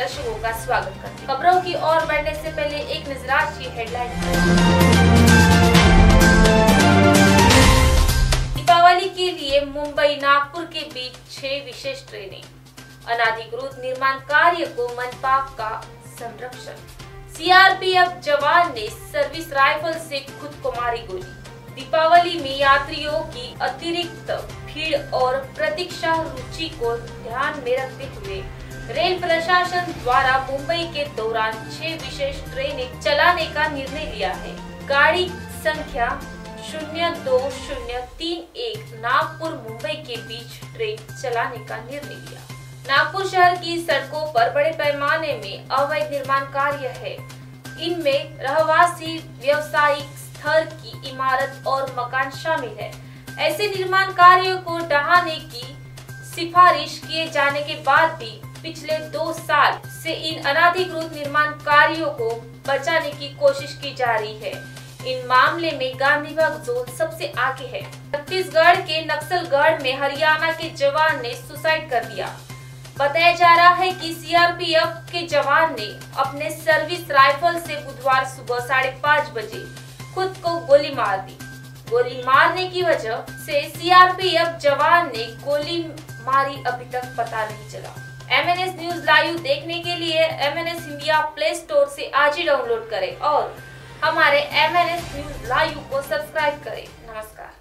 दर्शकों का स्वागत करते हैं। खबरों की ओर बढ़ने से पहले एक नजर आज की हेडलाइन। दीपावली के लिए मुंबई नागपुर के बीच 6 विशेष ट्रेनें। अनाधिकृत निर्माण कार्य को मनपा का संरक्षण। सीआरपीएफ जवान ने सर्विस राइफल से खुद को मारी गोली। दीपावली में यात्रियों की अतिरिक्त भीड़ और प्रतीक्षा रुचि को ध्यान में रखते हुए रेल प्रशासन द्वारा मुंबई के दौरान 6 विशेष ट्रेनें चलाने का निर्णय लिया है। गाड़ी संख्या 02031 नागपुर मुंबई के बीच ट्रेन चलाने का निर्णय लिया। नागपुर शहर की सड़कों पर बड़े पैमाने में अवैध निर्माण कार्य है। इनमें रहवासी व्यवसायिक स्तर की इमारत और मकान शामिल है। ऐसे निर्माण कार्यों को ढहाने की सिफारिश किए जाने के बाद भी पिछले 2 साल से इन अनाधिकृत निर्माण कार्यों को बचाने की कोशिश की जा रही है। इन मामले में गांधीबाग जोन सबसे आगे है। छत्तीसगढ़ के नक्सलगढ़ में हरियाणा के जवान ने सुसाइड कर लिया। बताया जा रहा है कि सीआरपीएफ के जवान ने अपने सर्विस राइफल से बुधवार सुबह 5:30 बजे खुद को गोली मार दी। गोली मारने की वजह से सीआरपीएफ जवान ने गोली मारी अभी तक पता नहीं चला। MNS न्यूज लाइव देखने के लिए MNS इंडिया प्ले स्टोर से आज ही डाउनलोड करें और हमारे MNS न्यूज लाइव को सब्सक्राइब करें। नमस्कार।